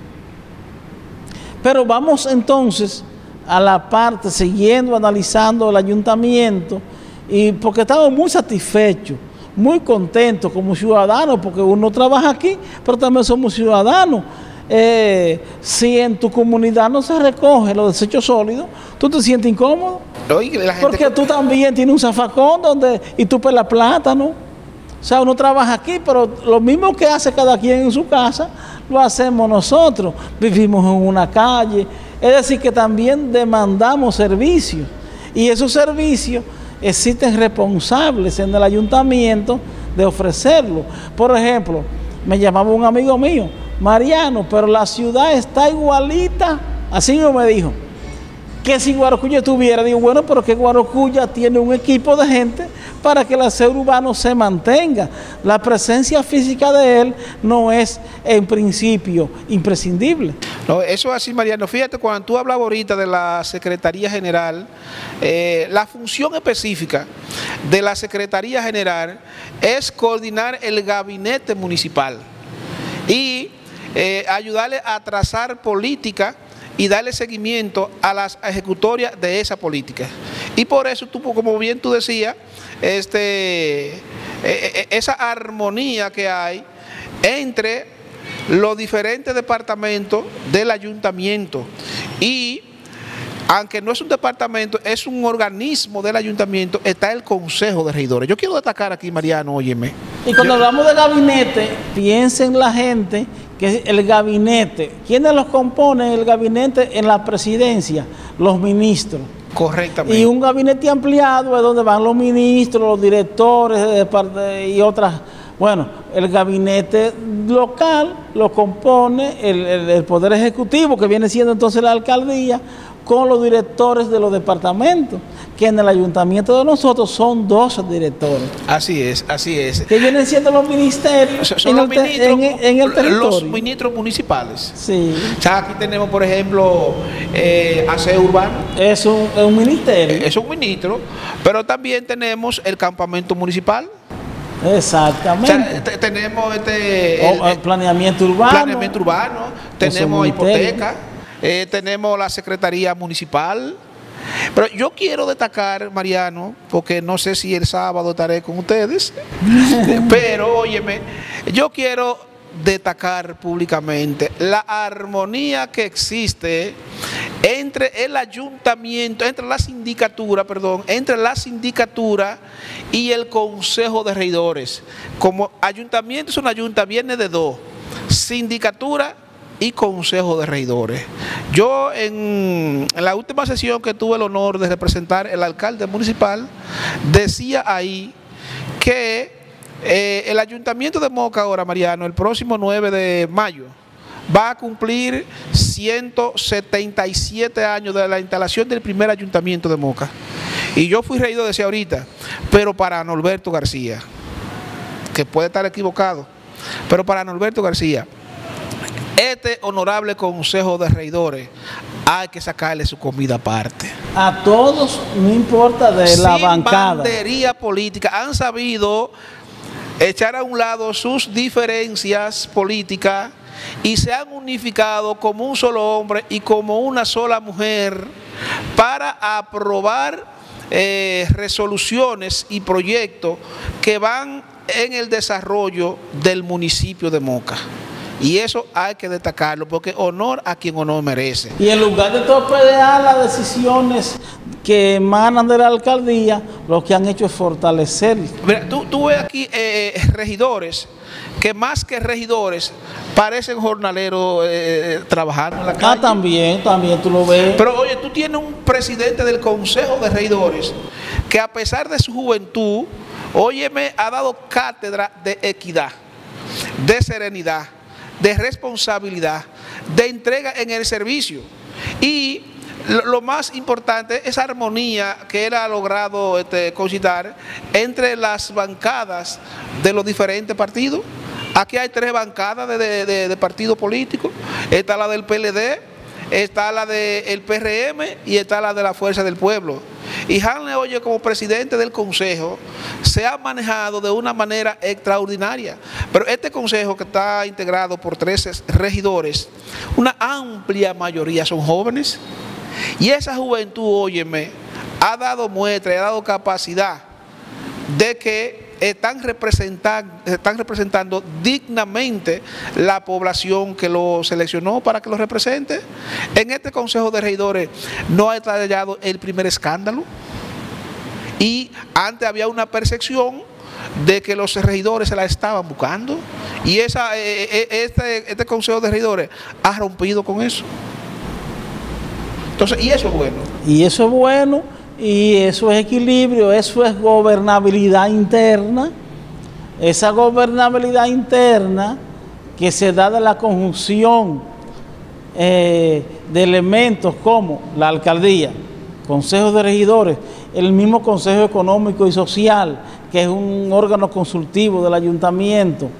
Pero vamos entonces a la parte, siguiendo analizando el ayuntamiento, y porque estamos muy satisfechos, muy contentos como ciudadanos, porque uno trabaja aquí, pero también somos ciudadanos. Eh, si en tu comunidad no se recoge los desechos sólidos, tú te sientes incómodo. Oye, la gente... Porque tú también tienes un zafacón donde, y tú pelas plátano. O sea, uno trabaja aquí, pero lo mismo que hace cada quien en su casa, lo hacemos nosotros. Vivimos en una calle. Es decir, que también demandamos servicios. Y esos servicios existen responsables en el ayuntamiento de ofrecerlo. Por ejemplo, me llamaba un amigo mío, Mariano, pero la ciudad está igualita, así mismo me dijo, que si Guarocuya estuviera, digo, bueno, pero que Guarocuya tiene un equipo de gente para que el aseo urbano se mantenga. La presencia física de él no es, en principio, imprescindible. No, eso es así, Mariano. Fíjate, cuando tú hablabas ahorita de la Secretaría General, eh, la función específica de la Secretaría General es coordinar el gabinete municipal y eh, ayudarle a trazar política y darle seguimiento a las ejecutorias de esa política. Y por eso, tú, como bien tú decías, este, eh, esa armonía que hay entre los diferentes departamentos del ayuntamiento. Y aunque no es un departamento, es un organismo del ayuntamiento, está el Consejo de Regidores. Yo quiero destacar aquí, Mariano, óyeme. Y cuando Yo, hablamos de gabinete, piensen la gente que el gabinete, ¿quiénes los componen el gabinete en la presidencia? Los ministros. correctamente. Y un gabinete ampliado es donde van los ministros, los directores de parte y otras. Bueno, el gabinete local lo compone el, el, el Poder Ejecutivo, que viene siendo entonces la alcaldía, con los directores de los departamentos, que en el ayuntamiento de nosotros son dos directores. Así es, así es. Que vienen siendo los ministerios Son en, los el te, ministros, en, en el territorio. Los ministros municipales. Sí. O sea, aquí tenemos, por ejemplo, eh, aseo urbano. Es un, es un ministerio. Es un ministro, pero también tenemos el campamento municipal. Exactamente. O sea, tenemos este, o, el, planeamiento urbano. Planeamiento urbano, tenemos hipoteca, eh, tenemos la Secretaría Municipal. Pero yo quiero destacar, Mariano, porque no sé si el sábado estaré con ustedes, pero óyeme, yo quiero destacar públicamente la armonía que existe entre el ayuntamiento, entre la sindicatura, perdón, entre la sindicatura y el Consejo de Regidores. Como ayuntamiento es una junta, viene de dos, sindicatura y Consejo de Regidores. Yo en, en la última sesión que tuve el honor de representar el alcalde municipal, decía ahí que eh, el ayuntamiento de Moca ahora, Mariano, el próximo nueve de mayo, va a cumplir ciento setenta y siete años de la instalación del primer ayuntamiento de Moca. Y yo fui regidor, decía ahorita, pero para Norberto García, que puede estar equivocado, pero para Norberto García, este honorable Consejo de Regidores hay que sacarle su comida aparte. A todos, no importa de la Sin bancada. bandería política, han sabido echar a un lado sus diferencias políticas y se han unificado como un solo hombre y como una sola mujer para aprobar eh, resoluciones y proyectos que van en el desarrollo del municipio de Moca. Y eso hay que destacarlo, porque honor a quien honor merece. Y en lugar de torpedear las decisiones que emanan de la alcaldía, lo que han hecho es fortalecer. Mira, tú, tú ves aquí eh, regidores que más que regidores parecen jornaleros eh, trabajando en la calle. Ah, también, también tú lo ves. Pero oye, tú tienes un presidente del Consejo de Regidores que a pesar de su juventud, óyeme, ha dado cátedra de equidad, de serenidad, de responsabilidad, de entrega en el servicio. Y lo, lo más importante, esa armonía que él ha logrado este, concitar entre las bancadas de los diferentes partidos. Aquí hay tres bancadas de, de, de, de partidos políticos. Está la del P L D, está la del P R M y está la de la Fuerza del Pueblo. Y Hanley, oye, como presidente del consejo, se ha manejado de una manera extraordinaria. Pero este consejo, que está integrado por trece regidores, una amplia mayoría son jóvenes. Y esa juventud, óyeme, ha dado muestra, ha dado capacidad de que están representando, están representando dignamente la población que lo seleccionó para que lo represente. En este Consejo de Regidores no ha estallado el primer escándalo, y antes había una percepción de que los regidores se la estaban buscando, y esa, eh, este, este Consejo de Regidores ha rompido con eso. Entonces, y eso es bueno. Y eso es bueno. Y eso es equilibrio, eso es gobernabilidad interna. Esa gobernabilidad interna que se da de la conjunción eh, de elementos como la alcaldía, consejos de regidores, el mismo Consejo Económico y Social, que es un órgano consultivo del ayuntamiento,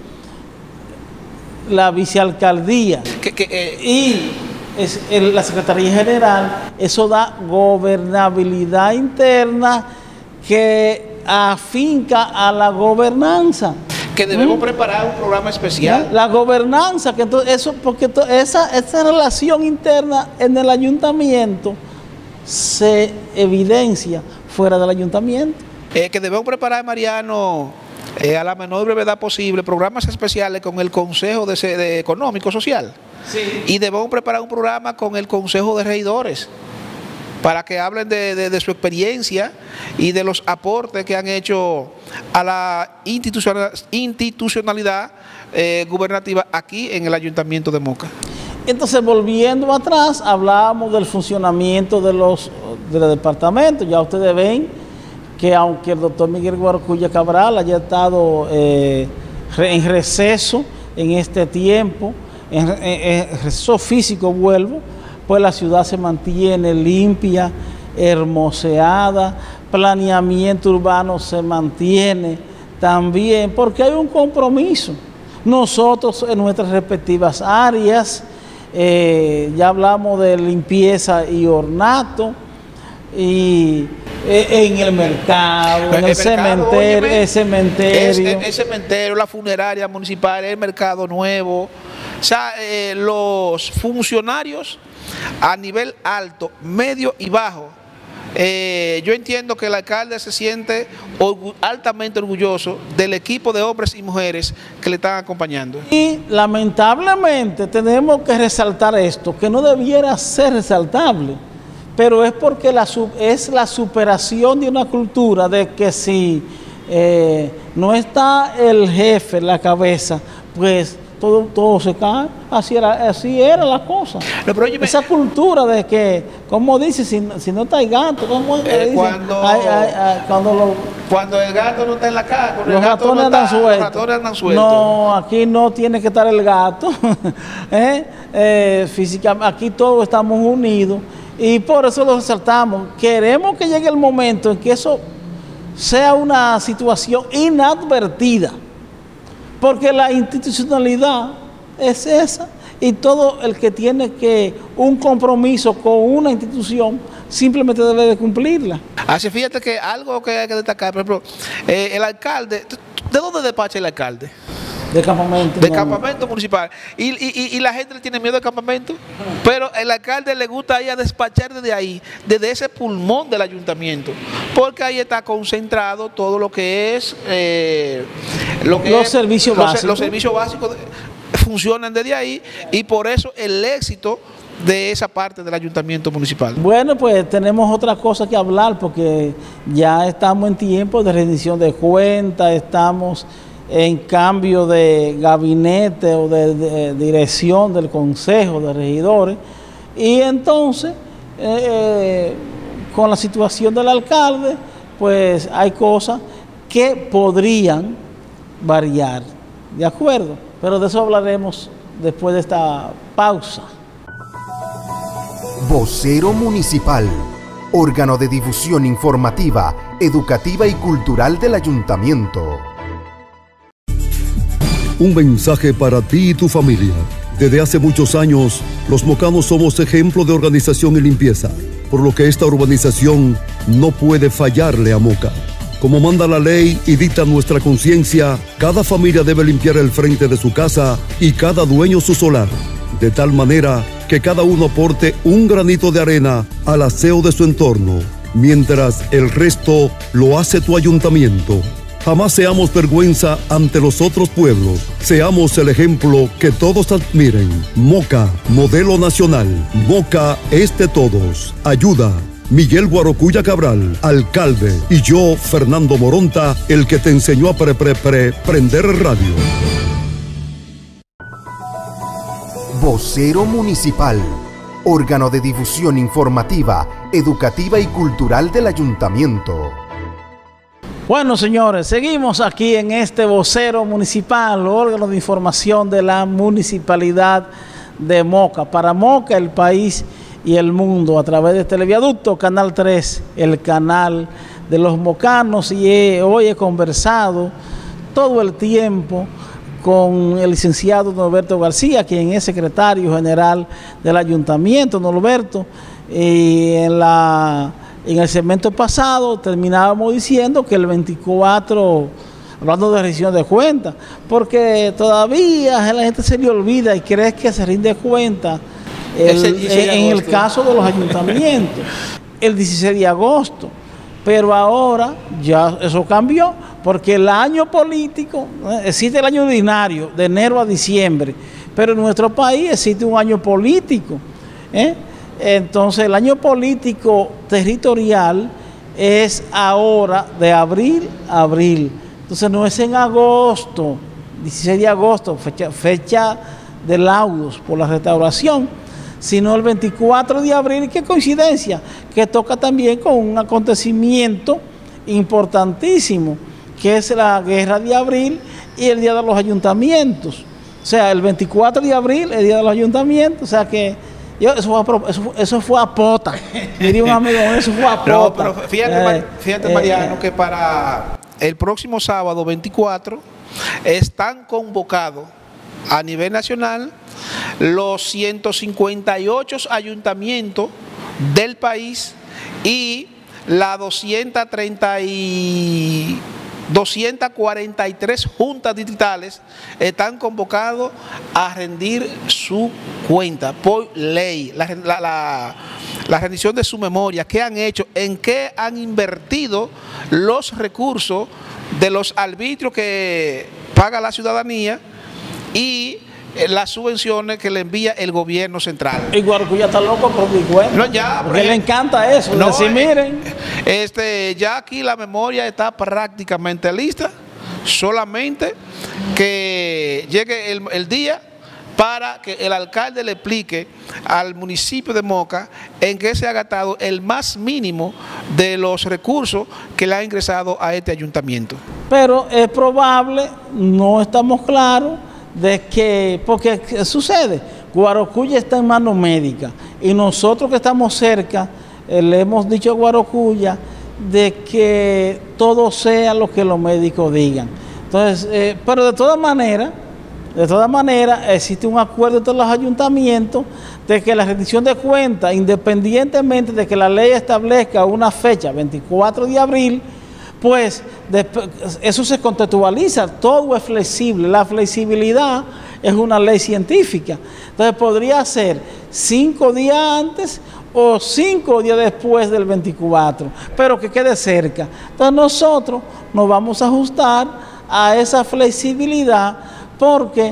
la vicealcaldía que, que, eh, y es el, la Secretaría General. Eso da gobernabilidad interna que afinca a la gobernanza. que debemos ¿Mm? preparar un programa especial. La gobernanza, que entonces eso, porque to, esa, esa relación interna en el ayuntamiento se evidencia fuera del ayuntamiento. Eh, que debemos preparar, Mariano, eh, a la menor brevedad posible, programas especiales con el Consejo de, de Económico Social. Sí. Y debemos preparar un programa con el Consejo de Regidores para que hablen de, de, de su experiencia y de los aportes que han hecho a la institucionalidad, institucionalidad eh, gubernativa aquí en el Ayuntamiento de Moca. Entonces, volviendo atrás, hablábamos del funcionamiento de los del departamento. Ya ustedes ven que aunque el doctor Miguel Guarocuya Cabral haya estado eh, en receso en este tiempo, en, en, en receso físico, vuelvo, pues la ciudad se mantiene limpia, hermoseada, planeamiento urbano se mantiene también, porque hay un compromiso. Nosotros en nuestras respectivas áreas, eh, ya hablamos de limpieza y ornato, y eh, en el mercado, en el, el cementerio, mercado, óyeme, el cementerio. Es, el, el cementerio, la funeraria municipal, el mercado nuevo. O sea, eh, los funcionarios a nivel alto, medio y bajo, eh, yo entiendo que el alcalde se siente orgu altamente orgulloso del equipo de hombres y mujeres que le están acompañando. Y lamentablemente tenemos que resaltar esto, que no debiera ser resaltable, pero es porque la, es la superación de una cultura de que si eh, no está el jefe en la cabeza, pues Todo, todo se cae, así era, así era la cosa. No, pero oye, esa cultura de que, como dice, si, si no está el gato, ¿cómo eh, dice? Cuando, ay, ay, ay, cuando, lo, cuando el gato no está en la casa, los ratones andan sueltos. No, aquí no tiene que estar el gato. ¿eh? Eh, físicamente, aquí todos estamos unidos y por eso lo resaltamos. Queremos que llegue el momento en que eso sea una situación inadvertida. Porque la institucionalidad es esa y todo el que tiene que un compromiso con una institución simplemente debe de cumplirla. Así, fíjate que algo que hay que destacar, por ejemplo, eh, el alcalde, ¿de dónde despacha el alcalde? De campamento. De no. campamento municipal. Y, y, y la gente le tiene miedo al campamento, pero el alcalde le gusta ir a despachar desde ahí, desde ese pulmón del ayuntamiento, porque ahí está concentrado todo lo que es eh, lo que los es, servicios los, básicos. Los servicios básicos funcionan desde ahí y por eso el éxito de esa parte del ayuntamiento municipal. Bueno, pues tenemos otra cosa que hablar porque ya estamos en tiempo de rendición de cuentas, estamos en cambio de gabinete o de, de dirección del Consejo de Regidores y entonces eh, con la situación del alcalde pues hay cosas que podrían variar, ¿de acuerdo? Pero de eso hablaremos después de esta pausa. Vocero Municipal, órgano de difusión informativa, educativa y cultural del ayuntamiento. Un mensaje para ti y tu familia. Desde hace muchos años, los mocanos somos ejemplo de organización y limpieza, por lo que esta urbanización no puede fallarle a Moca. Como manda la ley y dicta nuestra conciencia, cada familia debe limpiar el frente de su casa y cada dueño su solar, de tal manera que cada uno aporte un granito de arena al aseo de su entorno, mientras el resto lo hace tu ayuntamiento. Jamás seamos vergüenza ante los otros pueblos. Seamos el ejemplo que todos admiren. Moca, modelo nacional. Moca es de todos. Ayuda. Miguel Guarocuya Cabral, alcalde. Y yo, Fernando Moronta, el que te enseñó a pre, pre, pre, prender radio. Vocero Municipal, órgano de difusión informativa, educativa y cultural del ayuntamiento. Bueno, señores, seguimos aquí en este vocero municipal, órgano de información de la municipalidad de Moca, para Moca, el país y el mundo, a través de Televiaducto, Canal tres, el canal de los mocanos, y he, hoy he conversado todo el tiempo con el licenciado Norberto García, quien es secretario general del ayuntamiento. Norberto, y en, la, en el segmento pasado terminábamos diciendo que el veinticuatro, hablando de rendición de cuentas, porque todavía la gente se le olvida y cree que se rinde cuenta el, en, en el caso de los ayuntamientos, el dieciséis de agosto. Pero ahora ya eso cambió, porque el año político, eh, existe el año ordinario, de enero a diciembre, pero en nuestro país existe un año político. ¿eh? Entonces el año político territorial es ahora de abril a abril. Entonces no es en agosto, dieciséis de agosto, fecha, fecha de laudos por la restauración, sino el veinticuatro de abril. Qué coincidencia, que toca también con un acontecimiento importantísimo, que es la Guerra de Abril y el Día de los Ayuntamientos. O sea, el veinticuatro de abril, el Día de los Ayuntamientos, o sea que yo, eso, fue a, eso, eso fue a pota, diría un amigo, eso fue a pota. No, pero fíjate, eh, fíjate eh, Mariano, eh, que para el próximo sábado veinticuatro están convocados a nivel nacional los ciento cincuenta y ocho ayuntamientos del país y las doscientas treinta y doscientas cuarenta y tres juntas distritales están convocados a rendir su cuenta por ley, la, la, la, la rendición de su memoria, qué han hecho, en qué han invertido los recursos de los arbitrios que paga la ciudadanía y las subvenciones que le envía el gobierno central. Y Guarocuya está loco por mi cuenta. No, ya, porque le encanta eso. No, decir, miren. Este, ya aquí la memoria está prácticamente lista, solamente que llegue el, el día para que el alcalde le explique al municipio de Moca en qué se ha gastado el más mínimo de los recursos que le ha ingresado a este ayuntamiento. Pero es probable, no estamos claros, de que, porque ¿qué sucede? Guarocuya está en manos médicas y nosotros que estamos cerca eh, le hemos dicho a Guarocuya de que todo sea lo que los médicos digan. Entonces, eh, pero de todas maneras, de todas maneras existe un acuerdo entre los ayuntamientos de que la rendición de cuentas, independientemente de que la ley establezca una fecha, veinticuatro de abril, pues eso se contextualiza, todo es flexible, la flexibilidad es una ley científica. Entonces podría ser cinco días antes o cinco días después del veinticuatro, pero que quede cerca. Entonces nosotros nos vamos a ajustar a esa flexibilidad, porque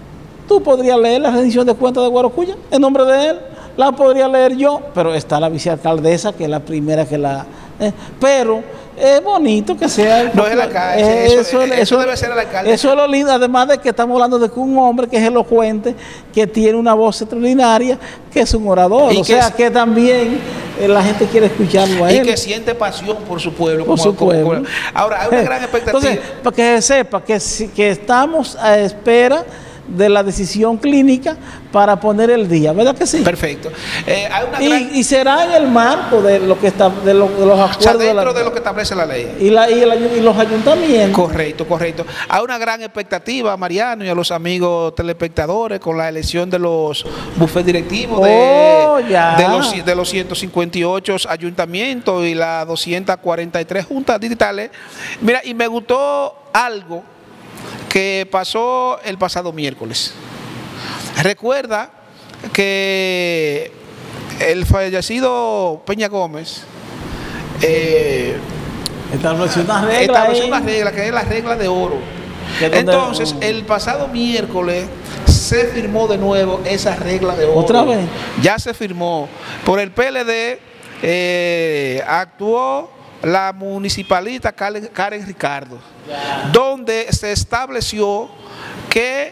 tú podrías leer la rendición de cuentas de Guarocuya en nombre de él, la podría leer yo, pero está la vicealcaldesa, que es la primera que la... Eh, pero es bonito que sea... No es el alcalde, eh, eso, eso, eso, eso debe ser el alcalde. Eso es lo lindo, además de que estamos hablando de que un hombre que es elocuente, que tiene una voz extraordinaria, que es un orador, y o que sea es, que también eh, la gente quiere escucharlo a y él. Y que siente pasión por su pueblo. Por como, su como, pueblo. Como, ahora, hay una gran expectativa. Entonces, para que se sepa que, que estamos a espera de la decisión clínica para poner el día, ¿verdad que sí? Perfecto. Eh, hay una y, gran... y será en el marco de lo que está, de, lo, de los acuerdos, o sea, dentro de, la... de lo que establece la ley. Y, la, y, el, y los ayuntamientos. Correcto, correcto. Hay una gran expectativa, Mariano, y a los amigos telespectadores con la elección de los bufetes directivos de, oh, ya. de, los, de los ciento cincuenta y ocho ayuntamientos y las doscientas cuarenta y tres juntas distritales. Mira, y me gustó algo que pasó el pasado miércoles. Recuerda que el fallecido Peña Gómez eh, estableció una regla, estableció una regla que es la regla de oro. Entonces, donde... el pasado miércoles se firmó de nuevo esa regla de oro. ¿Otra vez? Ya se firmó. Por el P L D eh, actuó la municipalista Karen, Karen Ricardo, yeah. donde se estableció que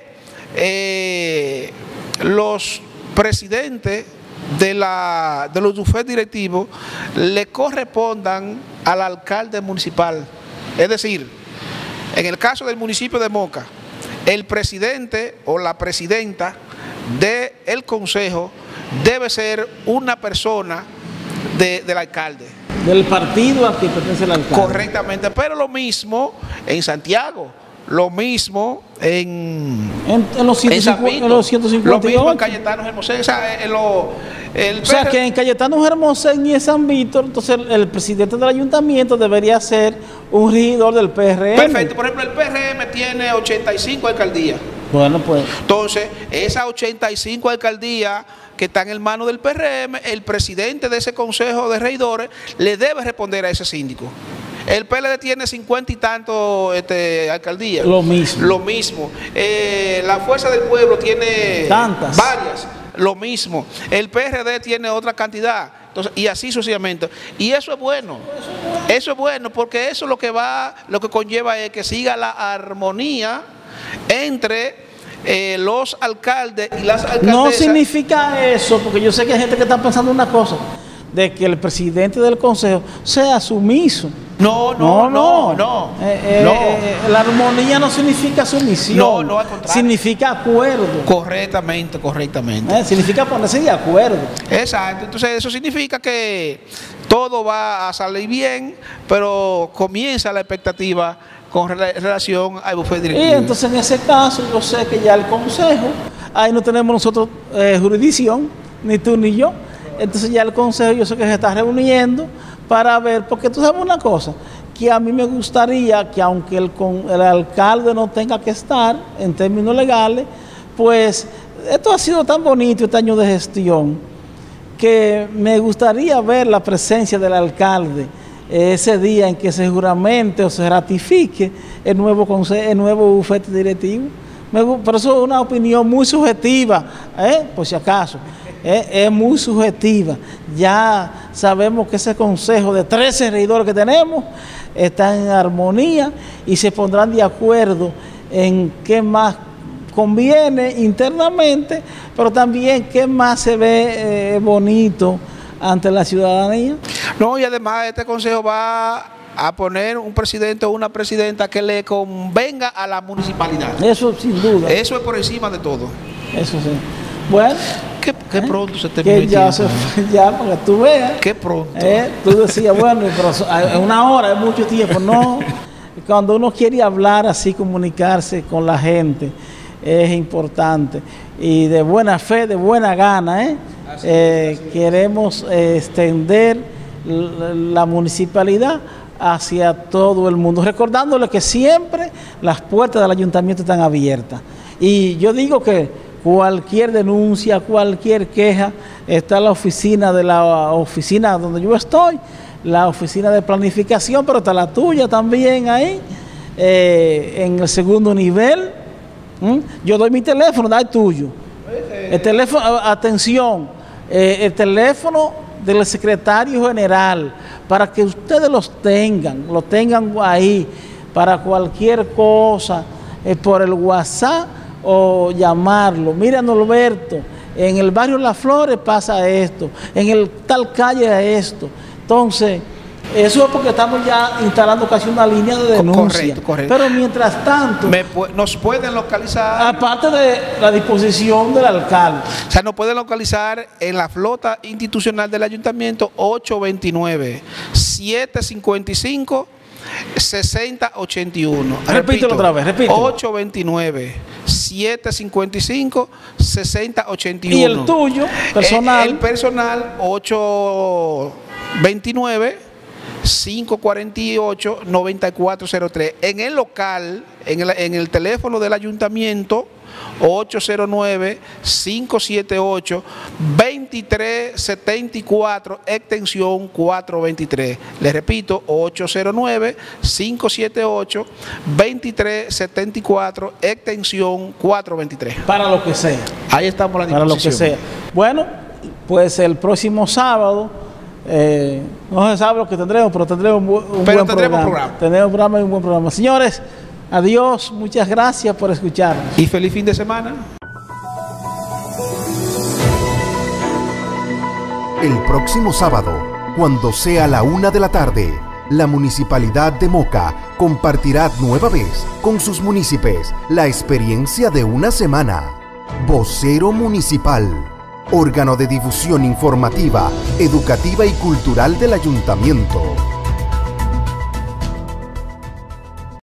eh, los presidentes de, la, de los bufetes directivos le correspondan al alcalde municipal. Es decir, en el caso del municipio de Moca, el presidente o la presidenta del consejo debe ser una persona de, del alcalde. Del partido al que pertenece el alcalde. Correctamente, pero lo mismo en Santiago, lo mismo en, en, en, los, ciento cincuenta, en los ciento cincuenta y ocho. Lo mismo en Cayetano Hermosén, o sea, en lo, el o sea que en Cayetano Hermosén y en San Víctor, entonces el, el presidente del ayuntamiento debería ser un regidor del P R M. Perfecto, por ejemplo, el P R M tiene ochenta y cinco alcaldías. Bueno, pues. Entonces, esas ochenta y cinco alcaldías que están en manos del P R M, el presidente de ese consejo de regidores le debe responder a ese síndico. El P L D tiene cincuenta y tantos este, alcaldías. Lo mismo. Lo mismo. Eh, la Fuerza del Pueblo tiene tantas. Varias. Lo mismo. El P R D tiene otra cantidad. Entonces, y así sucesivamente. Y eso es bueno. Eso es bueno porque eso lo que va, lo que conlleva es que siga la armonía entre eh, los alcaldes y las alcaldesas. No significa eso, porque yo sé que hay gente que está pensando una cosa, de que el presidente del consejo sea sumiso. No, no, no, no. no. Eh, eh, no. Eh, la armonía no significa sumisión. No, no, al contrario. Significa acuerdo. Correctamente, correctamente. Eh, significa ponerse de acuerdo. Exacto. Entonces eso significa que todo va a salir bien, pero comienza la expectativa con relación al bufete directivo. Y entonces en ese caso yo sé que ya el consejo, ahí no tenemos nosotros eh, jurisdicción, ni tú ni yo. Entonces ya el consejo yo sé que se está reuniendo para ver, porque tú sabes una cosa, que a mí me gustaría que aunque el, el alcalde no tenga que estar en términos legales, pues esto ha sido tan bonito este año de gestión, que me gustaría ver la presencia del alcalde ese día en que se juramente o se ratifique el nuevo, consejo, el nuevo bufete directivo. Me, pero eso es una opinión muy subjetiva, ¿eh? Por si acaso. Es, es muy subjetiva. Ya sabemos que ese consejo de trece regidores que tenemos está en armonía y se pondrán de acuerdo en qué más conviene internamente, pero también qué más se ve eh, bonito ante la ciudadanía. No, y además este consejo va a poner un presidente o una presidenta que le convenga a la municipalidad. Eso sin duda. Eso es por encima de todo. Eso sí. Bueno. Qué, qué pronto se terminó el ya, tiempo. Se, ya, para que tú veas. Qué pronto. Eh, tú decías, bueno, pero en una hora es mucho tiempo. No, cuando uno quiere hablar así, comunicarse con la gente, es importante. Y de buena fe, de buena gana, ¿eh? eh queremos eh, extender la, la municipalidad hacia todo el mundo, recordándole que siempre las puertas del ayuntamiento están abiertas. Y yo digo que cualquier denuncia, cualquier queja, está la oficina de la oficina donde yo estoy, la oficina de planificación, pero está la tuya también ahí, eh, en el segundo nivel. ¿Mm? Yo doy mi teléfono, da el tuyo. El teléfono, atención, eh, el teléfono del secretario general, para que ustedes los tengan, lo tengan ahí, para cualquier cosa, eh, por el WhatsApp, o llamarlo. Mira, Norberto, en el barrio Las Flores pasa esto, en el tal calle esto. Entonces, eso es porque estamos ya instalando casi una línea de denuncia. Correcto, correcto. Pero mientras tanto, Me, nos pueden localizar, aparte de la disposición del alcalde, o sea, nos pueden localizar en la flota institucional del ayuntamiento ocho dos nueve, siete cinco cinco, sesenta ochenta y uno. Repítelo otra vez, repítelo. ocho dos nueve, siete cinco cinco, sesenta ochenta y uno. ¿Y el tuyo, personal? El, el personal, ocho dos nueve, cinco cuatro ocho, nueve cuatro cero tres. En el local, en el, en el teléfono del ayuntamiento, ocho cero nueve, cinco siete ocho, dos tres siete cuatro, extensión cuatrocientos veintitrés. Les repito, ocho cero nueve, cinco siete ocho, dos tres siete cuatro, extensión cuatrocientos veintitrés. Para lo que sea. Ahí estamos a la Para disposición. lo que sea. Bueno, pues el próximo sábado, eh, no se sabe lo que tendremos, pero tendremos un, un pero buen tendremos programa. programa. Tendremos un programa y un buen programa. Señores, adiós, muchas gracias por escucharnos. Y feliz fin de semana. El próximo sábado, cuando sea la una de la tarde, la Municipalidad de Moca compartirá nueva vez con sus municipios la experiencia de una semana. Vocero Municipal, órgano de difusión informativa, educativa y cultural del Ayuntamiento.